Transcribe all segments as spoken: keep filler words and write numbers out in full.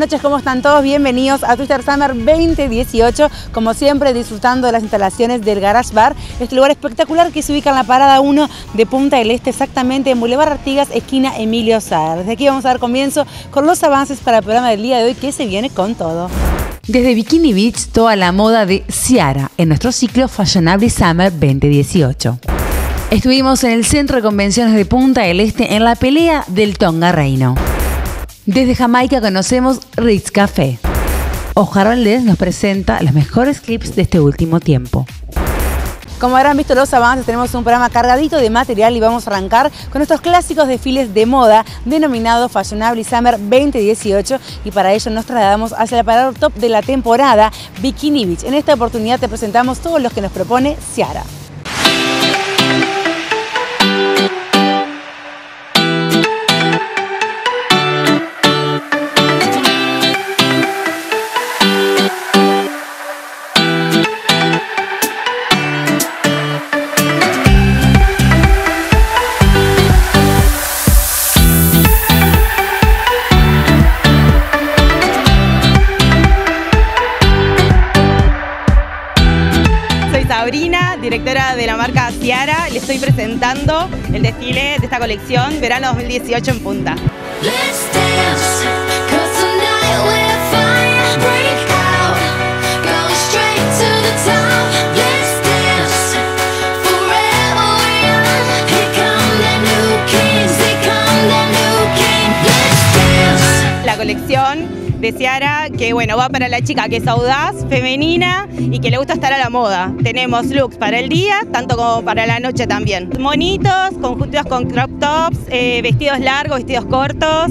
noches, ¿cómo están todos? Bienvenidos a Twister Summer veinte dieciocho, como siempre disfrutando de las instalaciones del Garage Bar, este lugar espectacular que se ubica en la parada uno de Punta del Este, exactamente en Boulevard Artigas, esquina Emilio Sala. Desde aquí vamos a dar comienzo con los avances para el programa del día de hoy, que se viene con todo. Desde Bikini Beach, toda la moda de Ciara, en nuestro ciclo Fashionable Summer veinte dieciocho. Estuvimos en el Centro de Convenciones de Punta del Este en la pelea del Tonga Reino. Desde Jamaica conocemos Ritz Café. Oscar Valdés nos presenta los mejores clips de este último tiempo. Como habrán visto los avances, tenemos un programa cargadito de material y vamos a arrancar con nuestros clásicos desfiles de moda denominado Fashionable Summer veinte dieciocho, y para ello nos trasladamos hacia el parador top de la temporada, Bikini Beach. En esta oportunidad te presentamos todos los que nos propone Ciara. Sabrina, directora de la marca Ciara, le estoy presentando el desfile de esta colección verano dos mil dieciocho en Punta. La colección de Ciara, que bueno, va para la chica que es audaz, femenina y que le gusta estar a la moda. Tenemos looks para el día, tanto como para la noche también. Monitos, conjuntos con crop tops, eh, vestidos largos, vestidos cortos.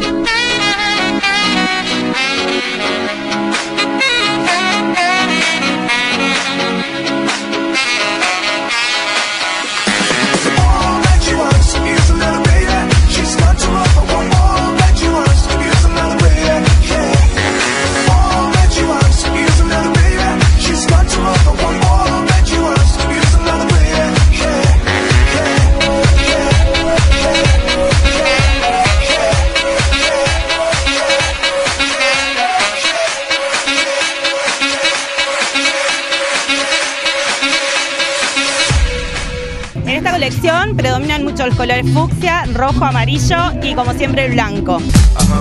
En esta colección predominan mucho los colores fucsia, rojo, amarillo y como siempre el blanco. Ajá.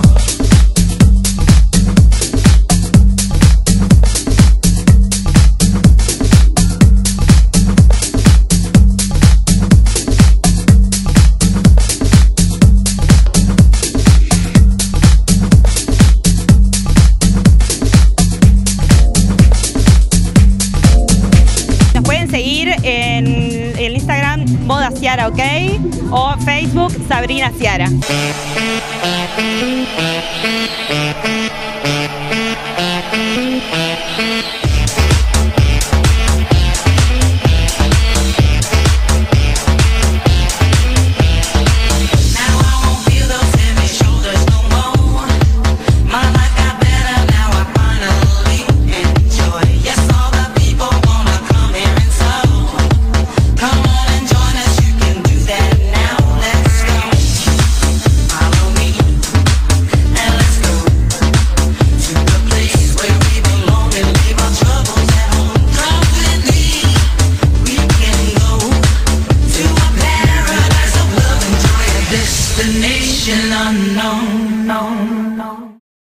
Nos pueden seguir en el Instagram Moda Ciara, ¿ok? O Facebook Sabrina Ciara. Destination unknown, no, no.